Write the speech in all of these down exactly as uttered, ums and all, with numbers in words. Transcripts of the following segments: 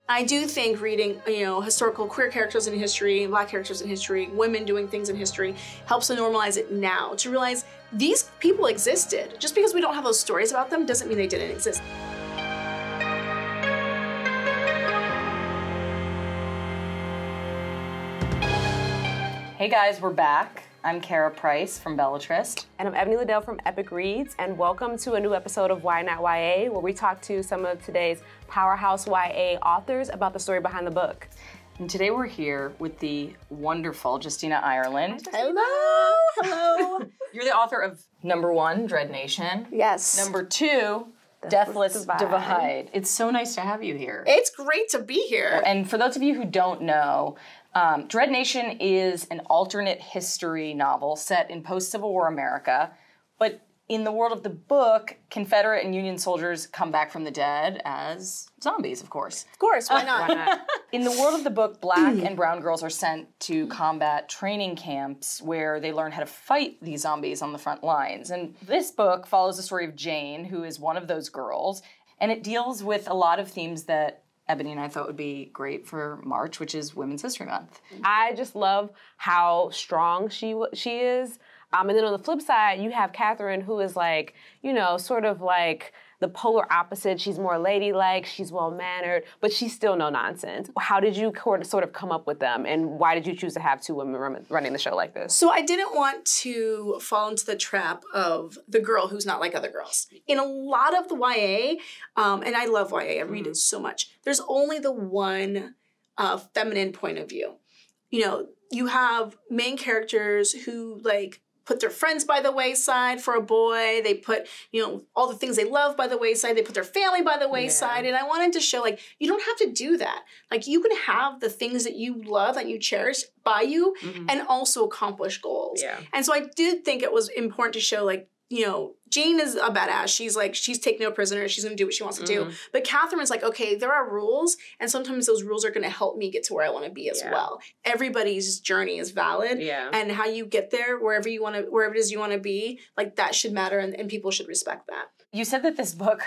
I do think reading, you know, historical queer characters in history, Black characters in history, women doing things in history helps to normalize it now, to realize these people existed. Just because we don't have those stories about them doesn't mean they didn't exist. Hey guys, we're back. I'm Karah Preiss from Belletrist. And I'm Ebony LaDelle from Epic Reads, and welcome to a new episode of Why Not Y A, where we talk to some of today's powerhouse Y A authors about the story behind the book. And today we're here with the wonderful Justina Ireland. Hello, hello. You're the author of number one, Dread Nation. Yes. Number two, Deathless Divide. Divide. It's so nice to have you here. It's great to be here. And for those of you who don't know, Um, Dread Nation is an alternate history novel set in post-Civil War America, but in the world of the book, Confederate and Union soldiers come back from the dead as zombies, of course. Of course, why not? Why not? In the world of the book, Black and brown girls are sent to combat training camps where they learn how to fight these zombies on the front lines. And this book follows the story of Jane, who is one of those girls, and it deals with a lot of themes that Ebony and I thought would be great for March, which is Women's History Month. I just love how strong she she is. Um, and then on the flip side, you have Catherine, who is like, you know, sort of like the polar opposite. She's more ladylike, she's well-mannered, but she's still no nonsense. How did you sort of come up with them, and why did you choose to have two women running the show like this? So I didn't want to fall into the trap of the girl who's not like other girls. In a lot of the Y A, um, and I love Y A, I read mm-hmm. it so much, there's only the one uh, feminine point of view. You know, you have main characters who, like, put their friends by the wayside for a boy. They put, you know, all the things they love by the wayside. They put their family by the wayside. Yeah. And I wanted to show, like, you don't have to do that. Like, you can have the things that you love, that you cherish by you, mm-hmm. and also accomplish goals. Yeah. And so I did think it was important to show, like, you know, Jane is a badass. She's like, she's taking no prisoners. She's going to do what she wants to mm-hmm. do. But Catherine is like, okay, there are rules. And sometimes those rules are going to help me get to where I want to be as yeah. well. Everybody's journey is valid. Yeah. And how you get there, wherever you want to, wherever it is you want to be, like, that should matter. And, and people should respect that. You said that this book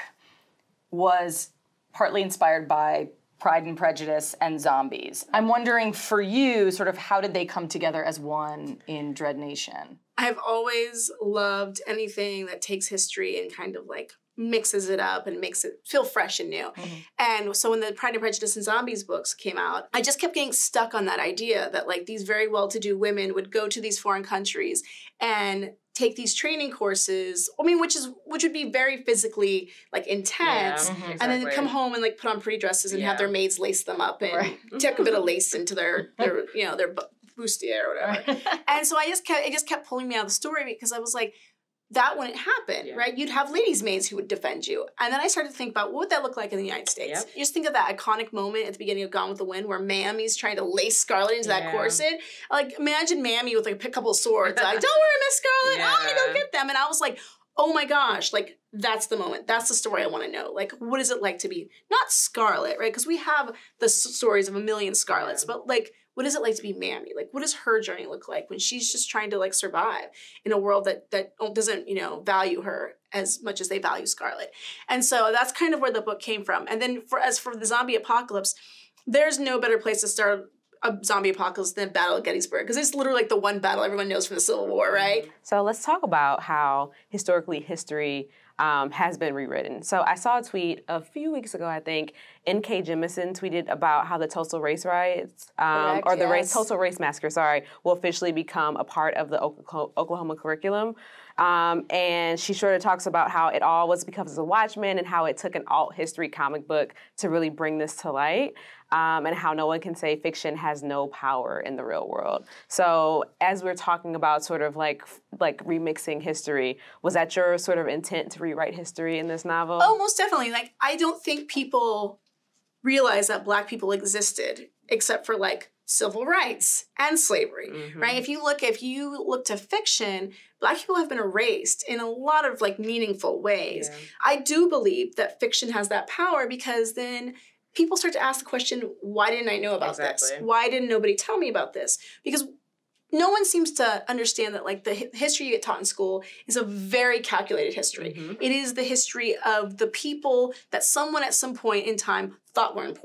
was partly inspired by Pride and Prejudice and zombies. I'm wondering, for you, sort of how did they come together as one in Dread Nation? I've always loved anything that takes history and kind of like mixes it up and makes it feel fresh and new. Mm-hmm. And so when the Pride and Prejudice and Zombies books came out, I just kept getting stuck on that idea that, like, these very well-to-do women would go to these foreign countries and take these training courses, I mean, which is which would be very physically, like, intense, yeah, mm-hmm, and then they'd come home and, like, put on pretty dresses and yeah. have their maids lace them up and right. tuck a bit of lace into their, their you know, their bustier or whatever. And so I just kept, it just kept pulling me out of the story because I was like, that wouldn't happen, yeah. right? You'd have ladies' maids who would defend you. And then I started to think about, what would that look like in the United States? Yep. You just think of that iconic moment at the beginning of Gone with the Wind where Mammy's trying to lace Scarlet into yeah. that corset. Like, imagine Mammy with, like, a couple of swords. Like, don't worry, Miss Scarlet, yeah. I'm gonna go get them. And I was like, oh my gosh, like, that's the moment. That's the story I want to know. Like, what is it like to be, not Scarlet, right? Because we have the s- stories of a million Scarlets, yeah. but, like, what is it like to be Mammy? Like, what does her journey look like when she's just trying to, like, survive in a world that that doesn't, you know, value her as much as they value Scarlet? And so that's kind of where the book came from. And then for as for the zombie apocalypse, there's no better place to start a zombie apocalypse than Battle of Gettysburg, because it's literally like the one battle everyone knows from the Civil War, right? So let's talk about how historically history um, has been rewritten. So I saw a tweet a few weeks ago, I think, N K Jemisin tweeted about how the Tulsa race riots, um, Correct, or the yes. race, Tulsa race massacre, sorry, will officially become a part of the Oklahoma curriculum. Um, and she sort of talks about how it all was because of the Watchmen and how it took an alt history comic book to really bring this to light. Um, and how no one can say fiction has no power in the real world. So as we're talking about sort of like like remixing history, was that your sort of intent to rewrite history in this novel? Oh, most definitely. Like, I don't think people realize that Black people existed except for, like, civil rights and slavery, mm-hmm. right? If you look, if you look to fiction, Black people have been erased in a lot of, like, meaningful ways. Yeah. I do believe that fiction has that power because then people start to ask the question, why didn't I know about exactly. this? Why didn't nobody tell me about this? Because no one seems to understand that, like, the hi- history you get taught in school is a very calculated history. Mm-hmm. It is the history of the people that someone at some point in time thought were important.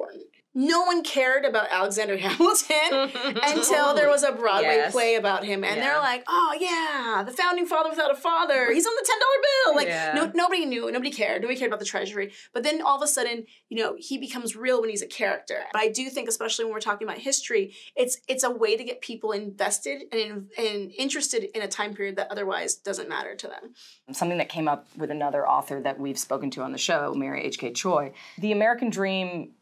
no one cared about Alexander Hamilton until there was a Broadway yes. play about him. And yeah. they're like, oh, yeah, the founding father without a father. He's on the ten dollar bill. Like, yeah. no, nobody knew. Nobody cared. Nobody cared about the treasury. But then all of a sudden, you know, he becomes real when he's a character. But I do think, especially when we're talking about history, it's it's a way to get people invested and, and interested in a time period that otherwise doesn't matter to them. Something that came up with another author that we've spoken to on the show, Mary H K Choi. The American Dream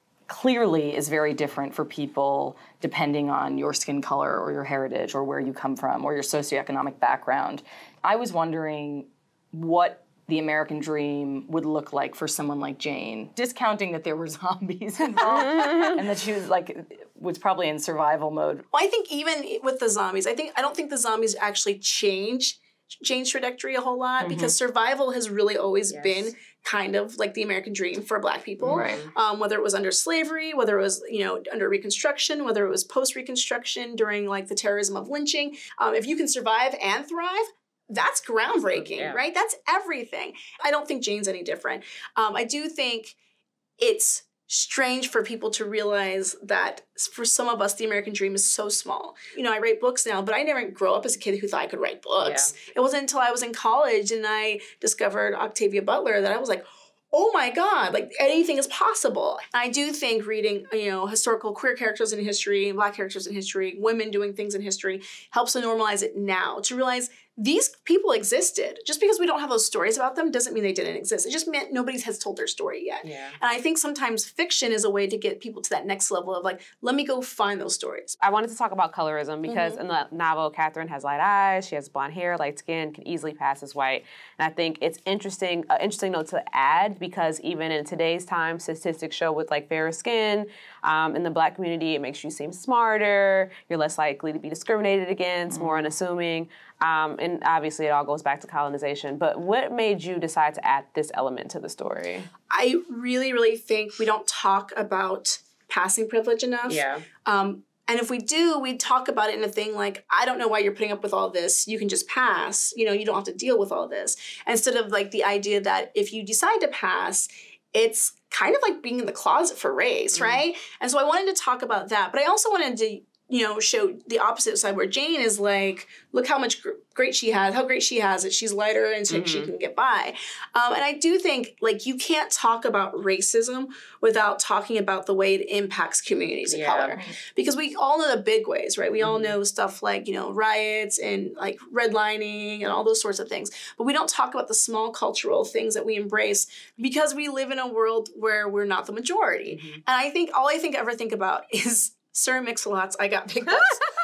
clearly is very different for people depending on your skin color or your heritage or where you come from or your socioeconomic background. I was wondering what the American Dream would look like for someone like Jane, discounting that there were zombies involved and that she was like was probably in survival mode. Well, I think even with the zombies, I think I don't think the zombies actually change Jane's trajectory a whole lot, mm-hmm. because survival has really always yes. been kind of like the American dream for Black people, right. um, whether it was under slavery, whether it was, you know, under Reconstruction, whether it was post-Reconstruction during like the terrorism of lynching. Um, if you can survive and thrive, that's groundbreaking, yeah. right? That's everything. I don't think Jane's any different. Um, I do think it's strange for people to realize that for some of us, the American dream is so small. You know, I write books now, but I never grow up as a kid who thought I could write books. Yeah. It wasn't until I was in college and I discovered Octavia Butler that I was like, oh my God, like anything is possible. I do think reading, you know, historical queer characters in history, Black characters in history, women doing things in history helps to normalize it now, to realize these people existed. Just because we don't have those stories about them doesn't mean they didn't exist. It just meant nobody has told their story yet. Yeah. And I think sometimes fiction is a way to get people to that next level of like, let me go find those stories. I wanted to talk about colorism because mm-hmm. in the novel, Catherine has light eyes, she has blonde hair, light skin, can easily pass as white. And I think it's interesting, an uh, interesting note to add, because even in today's time, statistics show with like fairer skin, um, in the Black community, it makes you seem smarter, you're less likely to be discriminated against, mm-hmm. more unassuming. Um, and obviously it all goes back to colonization. But what made you decide to add this element to the story? I really, really think we don't talk about passing privilege enough. Yeah. Um, and if we do, we talk about it in a thing like, I don't know why you're putting up with all this. You can just pass. You know, you don't have to deal with all this. Instead of like the idea that if you decide to pass, it's kind of like being in the closet for race, mm-hmm. right? And so I wanted to talk about that. But I also wanted to, you know, show the opposite side where Jane is like, look how much gr- great she has, how great she has it. She's lighter and so mm-hmm. she can get by. Um, and I do think, like, you can't talk about racism without talking about the way it impacts communities of yeah. color. Because we all know the big ways, right? We mm-hmm. all know stuff like, you know, riots and, like, redlining and all those sorts of things. But we don't talk about the small cultural things that we embrace because we live in a world where we're not the majority. Mm-hmm. And I think, all I think ever think about is Sir Mix-a-Lot's I Got Big Butts.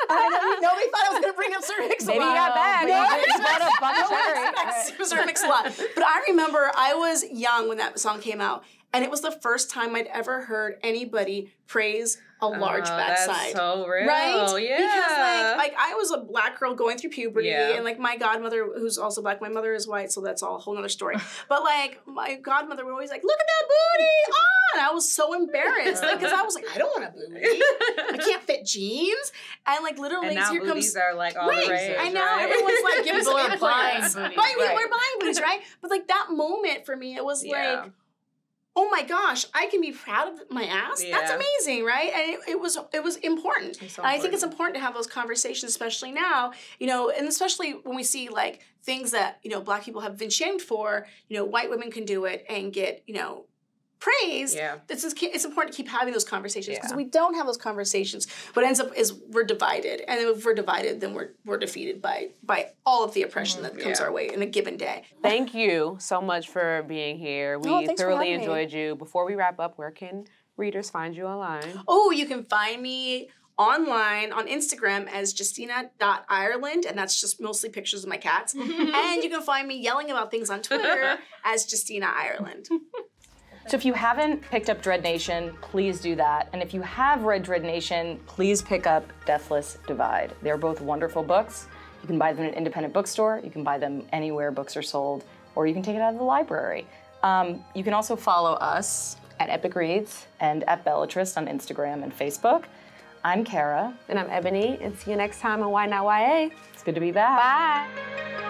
I nobody thought I was going to bring up Sir Mix-a-Lot. Maybe you got back. No, you got a bunch of cherry. Sir Mix-a-Lot. But I remember I was young when that song came out, and it was the first time I'd ever heard anybody praise a large oh, backside. That's so real. Right? Yeah. Because like, like I was a Black girl going through puberty, yeah. and like my godmother, who's also Black, my mother is white, so that's all a whole other story. But like my godmother would always like, look at that booty! Ah! And I was so embarrassed because like, I was like, I don't want a booty. I can't fit jeans. And like literally, and now here booties comes are like all right. the rage. I know right? everyone's like, give us People some are buying implants. booties. Right, Right. we're buying booties, right? But like that moment for me, it was Yeah. like, oh my gosh, I can be proud of my ass. Yeah. That's amazing, right? And it, it was it was important. So and important. I think it's important to have those conversations, especially now, you know, and especially when we see like things that, you know, Black people have been shamed for, you know, white women can do it and get, you know, praise. Yeah. It's, it's important to keep having those conversations because Yeah. we don't have those conversations. What ends up is we're divided. And if we're divided, then we're we're defeated by by all of the oppression that comes Yeah. our way in a given day. Thank you so much for being here. We Oh, thanks for thoroughly having me. enjoyed you. Before we wrap up, where can readers find you online? Oh, you can find me online on Instagram as justina dot ireland, and that's just mostly pictures of my cats. And you can find me yelling about things on Twitter as Justina Ireland. So if you haven't picked up Dread Nation, please do that. And if you have read Dread Nation, please pick up Deathless Divide. They're both wonderful books. You can buy them in an independent bookstore, you can buy them anywhere books are sold, or you can take it out of the library. Um, you can also follow us at Epic Reads and at Belletrist on Instagram and Facebook. I'm Karah. And I'm Ebony, and see you next time on Why Not Y A. It's good to be back. Bye.